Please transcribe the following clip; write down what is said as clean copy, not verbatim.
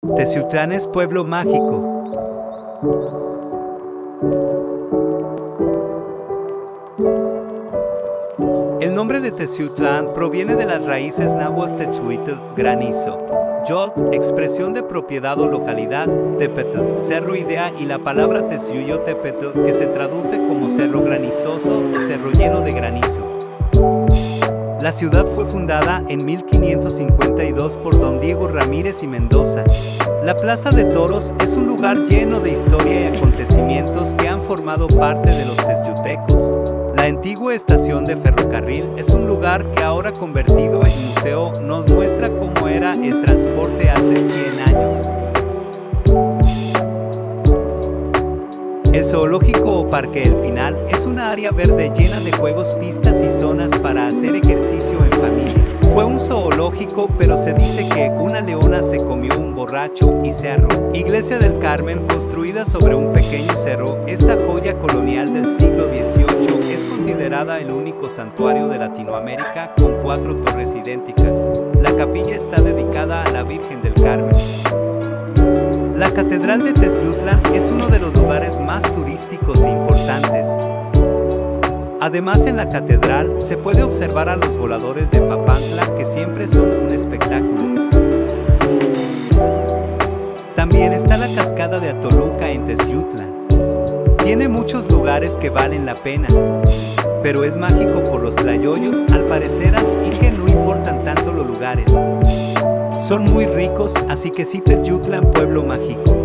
Teciutlán es pueblo mágico. El nombre de Teciutlán proviene de las raíces náhuatl techuitl, granizo, yotl, expresión de propiedad o localidad, tepetl, cerro idea, y la palabra teciuyotepetl, que se traduce como cerro granizoso o cerro lleno de granizo. La ciudad fue fundada en 1552 por don Diego Ramírez y Mendoza. La Plaza de Toros es un lugar lleno de historia y acontecimientos que han formado parte de los teciutecos. La antigua estación de ferrocarril es un lugar que, ahora convertido en museo, nos muestra cómo era el transporte hace 100 años. El zoológico o Parque El Pinal es una área verde llena de juegos, pistas y zonas para hacer ejercicio en familia. Fue un zoológico, pero se dice que una leona se comió un borracho y se arró. Iglesia del Carmen, construida sobre un pequeño cerro, esta joya colonial del siglo XVIII es considerada el único santuario de Latinoamérica con 4 torres idénticas. La capilla está dedicada a la Virgen del Carmen. La Catedral de Teciutlán es uno de los lugares más turísticos e importantes. Además, en la catedral se puede observar a los voladores de Papantla, que siempre son un espectáculo. También está la cascada de Atoluca en Teciutlán. Tiene muchos lugares que valen la pena, pero es mágico por los tlayoyos, al parecer, y que no importan tanto los lugares. Son muy ricos, así que sí, Teciutlán, pueblo mágico.